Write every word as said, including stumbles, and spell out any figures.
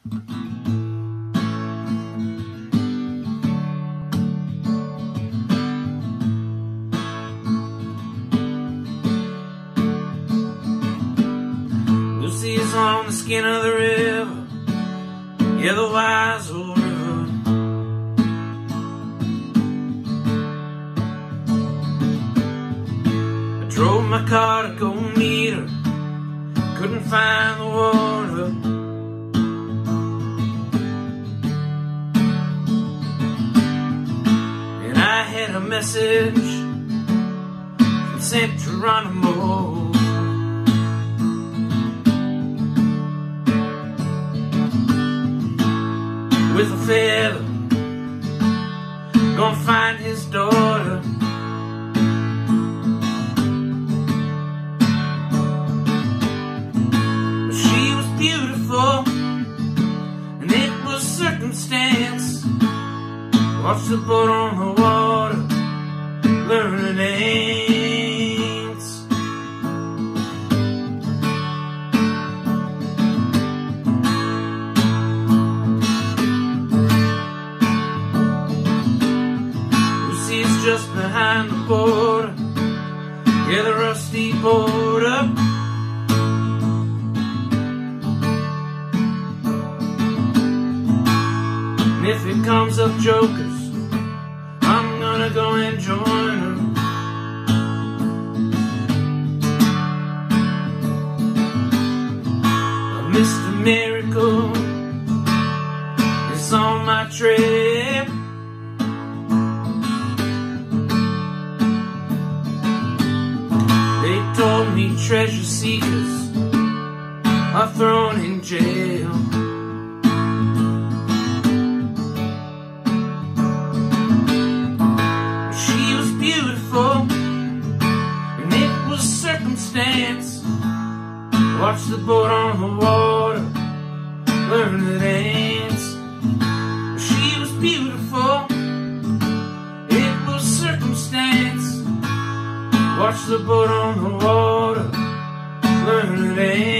Lucia's on the skin of the river, yeah, the wise old river. I drove my car to go meet her, couldn't find the water. And I had a message from Saint Geronimo. With a feather, gonna find his daughter. But she was beautiful, and it was circumstance. Watch the boat on the water, learn to dance. Just behind the border, yeah, the rusty border. And if it comes up jokers, I'm gonna go and join her. Mister Miracle is on my trip. Told me treasure seekers are thrown in jail. She was beautiful, and it was circumstance. Watch the boat on the water, learn to dance. She was beautiful, it was circumstance. Watch the boat on the water, learn to dance.